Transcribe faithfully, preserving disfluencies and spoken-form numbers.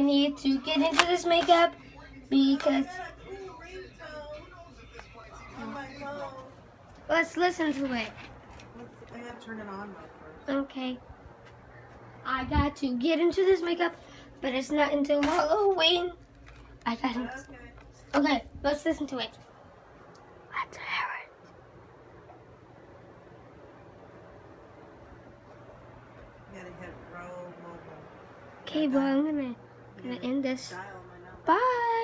need to get into this makeup because let's listen to it. I gotta turn it on first. Okay. I got to get into this makeup, but it's not until Halloween. I got it. Okay. Okay, let's listen to it. Let's hear it. You gotta hit roll mobile. Okay, well, I'm gonna, gonna end this. Bye.